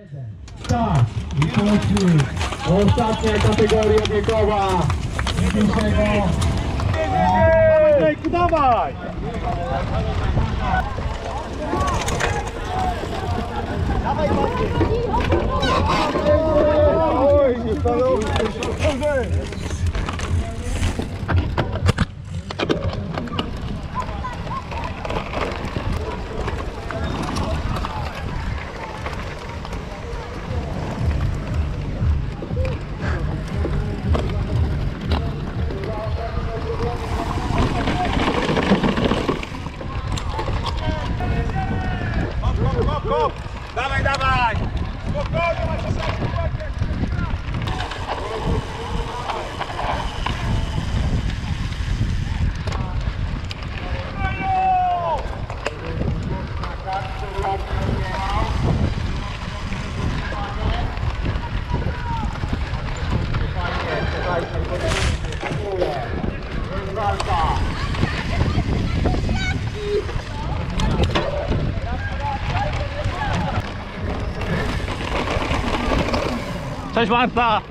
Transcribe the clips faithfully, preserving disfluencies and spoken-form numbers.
Tak, i kończy ostatnia kategoria wiekowa dzisiejszego. Ej, dawaj! Dawaj, oj, nie stanowi. Dawaj, dawaj! Spokojnie, masz się Cześć Marta!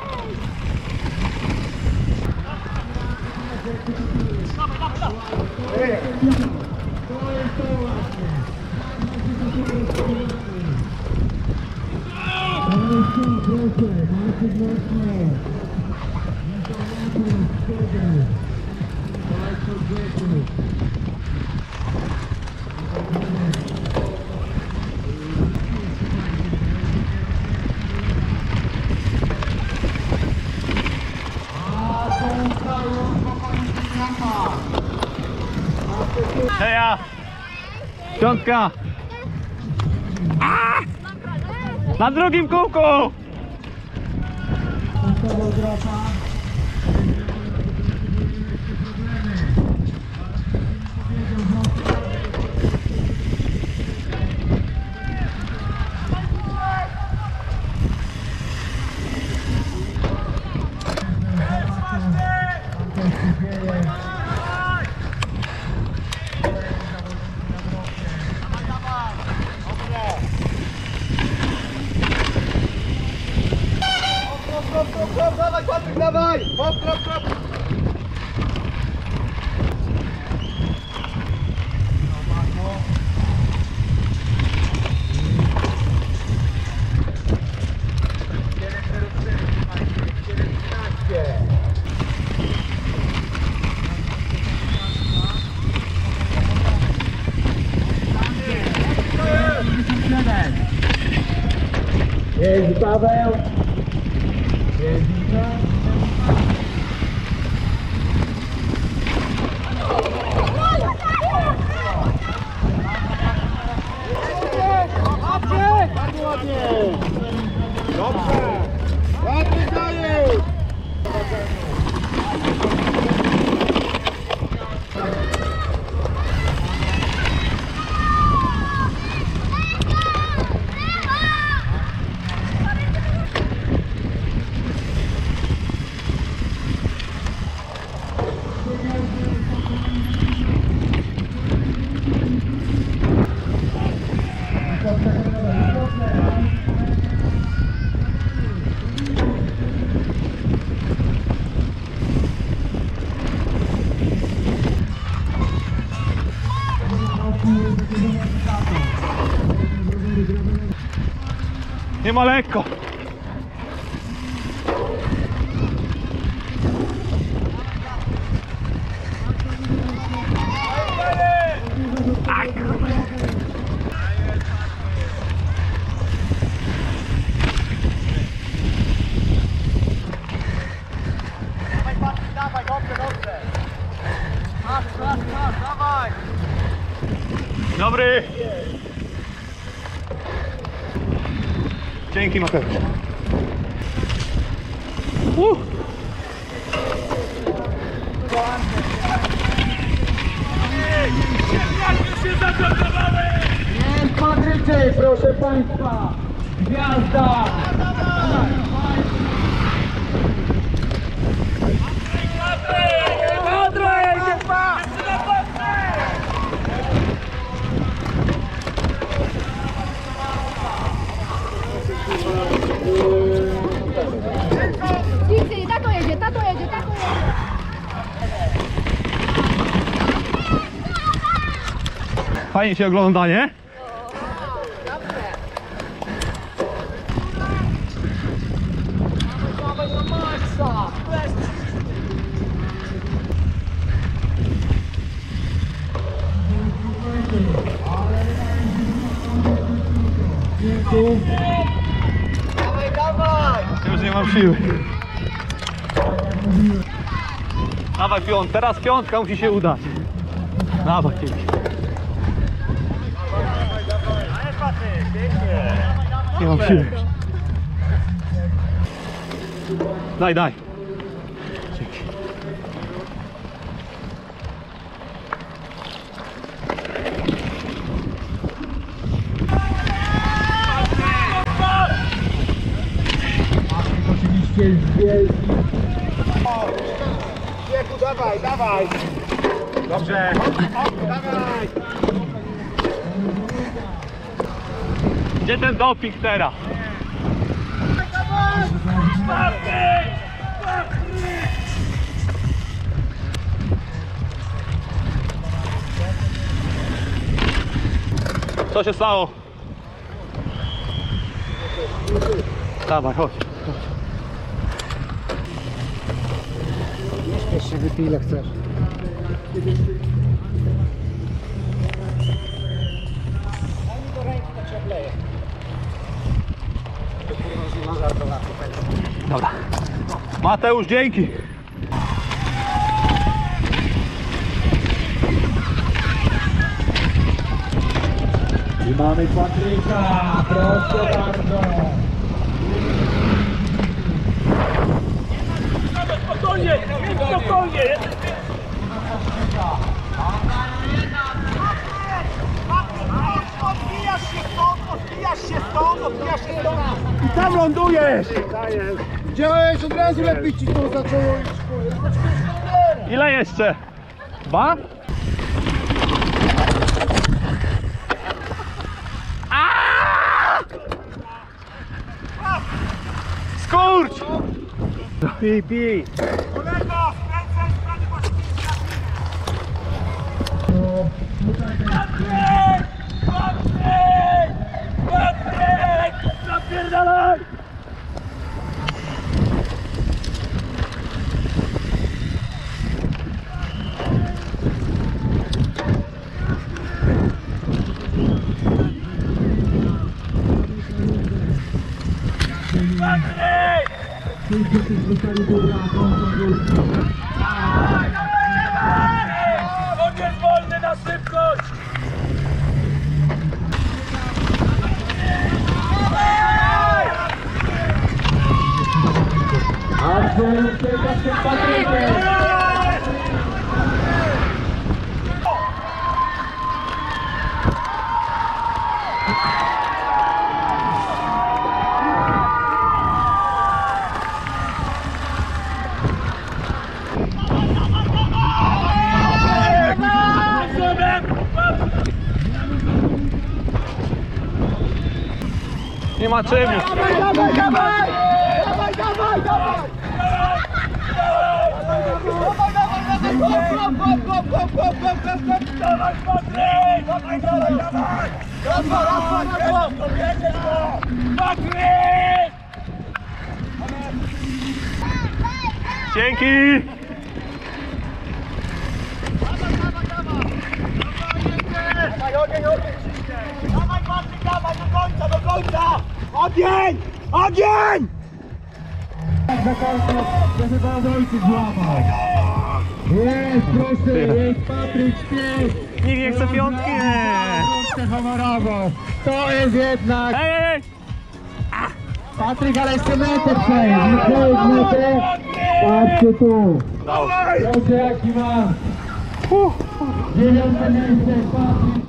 Heja! Piątka! A! Na drugim kółku! Hop, hop, hop, dawaj, Patryk, dawaj! Hop, hop, hop! Jest Paweł. Jest Bardzo ładnie! Dobrze! Patryk, dajesz! Nie ma lekko! Dawaj, Patryk, dawaj, dobrze, dobrze! Masz, masz, masz, dawaj! Dobry! Dzięki Mateusz. Uh. Jest Patrycy, proszę Państwa! Gwiazda! Fajnie się ogląda, nie? Dawaj na maksa! Dawaj, dawaj! Już nie mam siły. Dawaj piąt, teraz piątka musi się udać. Dawaj ciebie. Nie mam siły. Daj, daj. Dzięki. Oczywiście z wielkim. Wieku, dawaj, dawaj! Dobrze. Dawaj! Gdzie ten doping teraz? Co się stało? Dawaj, chodź. Jeszcze wypij ile chcesz. Dobra. Mateusz, dzięki. I mamy Patryka, proszę bardzo. Spokojnie! Spokojnie! Odbijasz się stąd, odbijasz się stąd, odbijasz się stąd i tam lądujesz! Działałeś od razu, lepiej ci to zaczęło iść. Ile jeszcze? Dwa? Aaaa! Skurcz! Pij, pij. Kolego, skręcaj, skręcaj, Patryk! Patryk! Patryk! Zapierdalaj! Patryk! On jest wolny na szybkość! Absolutnie z Patrykiem. Nie ma czemu. Dawaj, dawaj, dawaj! Dawaj, dawaj, dawaj! Dawaj, Patryk! Dawaj, dawaj, dawaj! Raz, dwa, raz, dwa, raz, dwa! Jedziesz go! Patryk! Dzięki. Dawaj, ogień, ogień! Dawaj, Patryk, dawaj, do końca, do końca! Ogień! Ogień! Za końcu, żeby pan ojciec złamał. Jest, proszę, jest Patryk, śpiesz. Nikt nie chce piątki? Nie. Rączkę honorową. To jest jednak Ej, ej, ej. Patryk, ale jeszcze metę przejdź. Nie przejdź metę. Patrzcie tu. Dało. Proszę, jaki ma dziewiąte miejsce Patryk.